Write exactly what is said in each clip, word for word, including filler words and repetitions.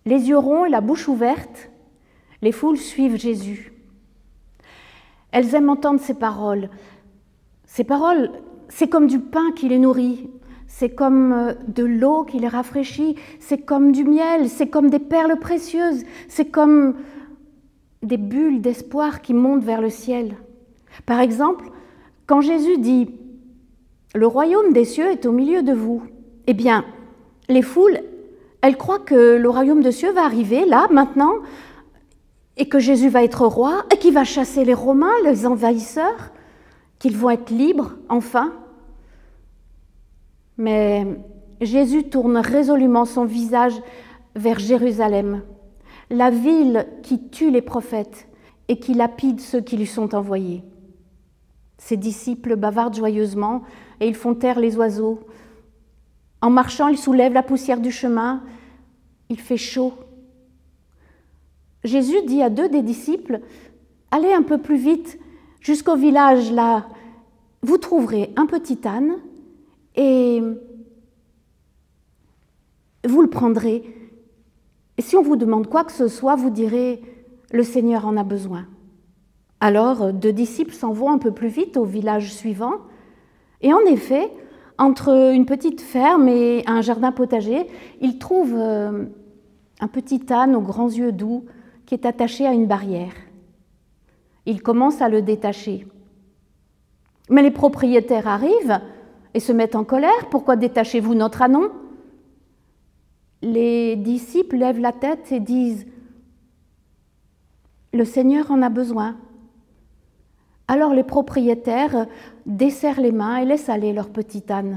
Les yeux ronds et la bouche ouverte, les foules suivent Jésus. Elles aiment entendre ses paroles. Ces paroles, c'est comme du pain qui les nourrit, c'est comme de l'eau qui les rafraîchit, c'est comme du miel, c'est comme des perles précieuses, c'est comme des bulles d'espoir qui montent vers le ciel. Par exemple, quand Jésus dit « Le royaume des cieux est au milieu de vous », eh bien, les foules, elles croient que le royaume des cieux va arriver, là, maintenant, et que Jésus va être roi, et qu'il va chasser les Romains, les envahisseurs, qu'ils vont être libres, enfin. Mais Jésus tourne résolument son visage vers Jérusalem, la ville qui tue les prophètes et qui lapide ceux qui lui sont envoyés. Ses disciples bavardent joyeusement et ils font taire les oiseaux. En marchant, ils soulèvent la poussière du chemin. Il fait chaud. Jésus dit à deux des disciples, « Allez un peu plus vite jusqu'au village là. Vous trouverez un petit âne et vous le prendrez. Et si on vous demande quoi que ce soit, vous direz, le Seigneur en a besoin. » Alors, deux disciples s'en vont un peu plus vite au village suivant. Et en effet, entre une petite ferme et un jardin potager, ils trouvent un petit âne aux grands yeux doux qui est attaché à une barrière. Ils commencent à le détacher. Mais les propriétaires arrivent et se mettent en colère. « Pourquoi détachez-vous notre ânon ?» Les disciples lèvent la tête et disent « Le Seigneur en a besoin. » Alors les propriétaires desserrent les mains et laissent aller leur petit âne.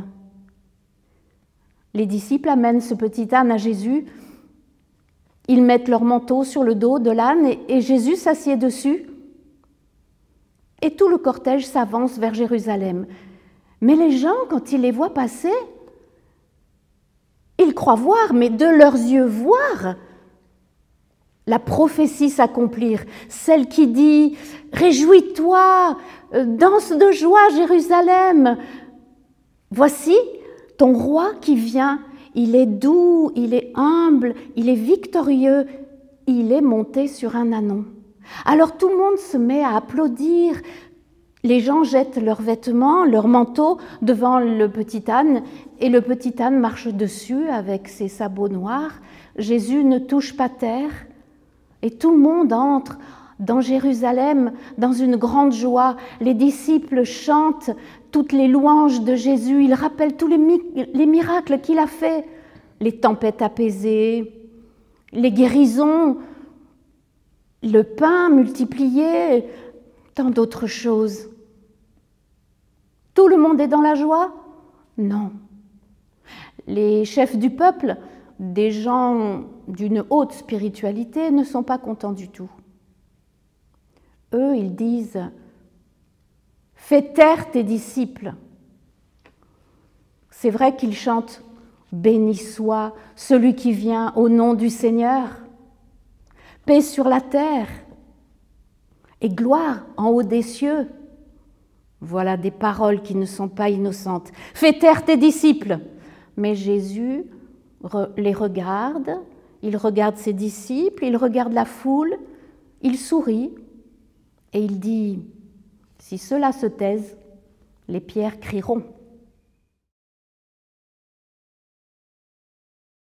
Les disciples amènent ce petit âne à Jésus. Ils mettent leur manteau sur le dos de l'âne et, et Jésus s'assied dessus. Et tout le cortège s'avance vers Jérusalem. Mais les gens, quand ils les voient passer, ils croient voir, mais de leurs yeux voir, la prophétie s'accomplir, celle qui dit « Réjouis-toi, danse de joie Jérusalem, voici ton roi qui vient, il est doux, il est humble, il est victorieux, il est monté sur un ânon. » Alors tout le monde se met à applaudir, les gens jettent leurs vêtements, leurs manteaux devant le petit âne et le petit âne marche dessus avec ses sabots noirs. Jésus ne touche pas terre. Et tout le monde entre dans Jérusalem dans une grande joie. Les disciples chantent toutes les louanges de Jésus. Ils rappellent tous les, mi les miracles qu'il a faits. Les tempêtes apaisées, les guérisons, le pain multiplié, tant d'autres choses. Tout le monde est dans la joie? Non. Les chefs du peuple, des gens d'une haute spiritualité, ne sont pas contents du tout. Eux, ils disent « Fais taire tes disciples ». C'est vrai qu'ils chantent « Béni soit celui qui vient au nom du Seigneur, paix sur la terre et gloire en haut des cieux ». Voilà des paroles qui ne sont pas innocentes. « Fais taire tes disciples ». Mais Jésus les regarde, il regarde ses disciples, il regarde la foule, il sourit et il dit « Si ceux-là se taisent, les pierres crieront ».